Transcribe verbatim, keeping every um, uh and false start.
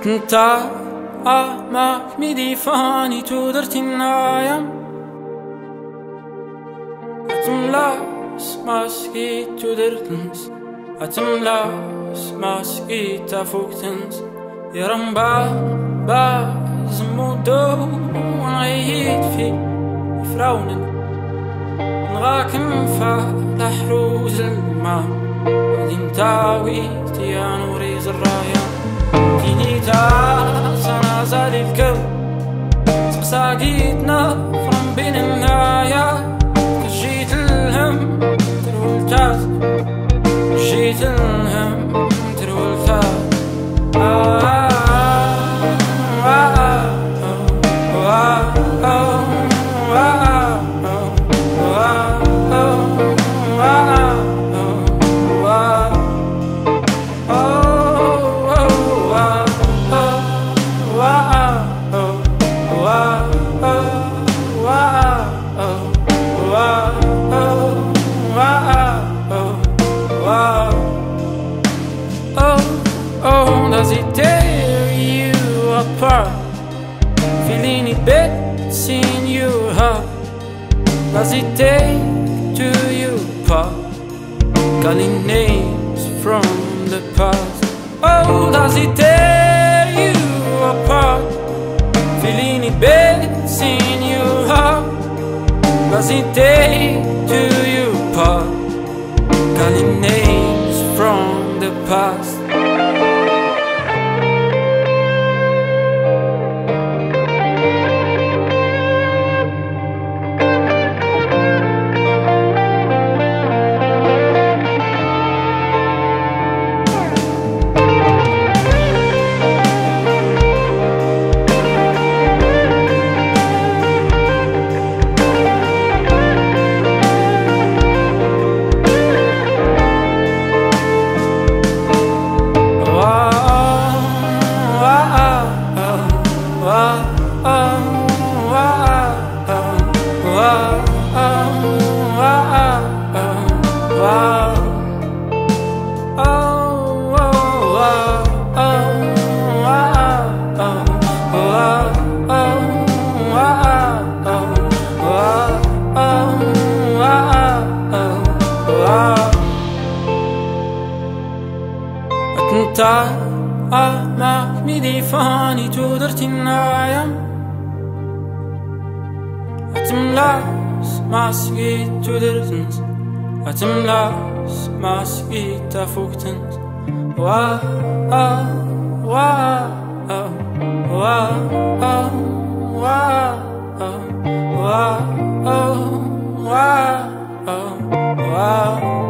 Atenta amak mi di fani tu dertinayam Atemlas maski tu dertens Atemlas maski ta fuktens Yaramba baz mudo عيد في فرعون نغاكم فلحروز الماء ودين تاويت يا نوري زرايا تيني تاسنا زالي الكل سقساقيتنا فرم بين النايا كجيت الهم ترول تاز جيت الهم ترول تاز آه Does it tear you apart? Feeling it bad, seeing your heart. Does it take to you apart? Calling names from the past. Oh, does it tear you apart? Feeling it bad, seeing your heart. Does it take to you apart? Calling names from the past. Atenta amak mi di fani tu dertinayam Atemlas maski tu dertens Atemlas maski ta fuktens Wa wa wa wa wa wa wa wa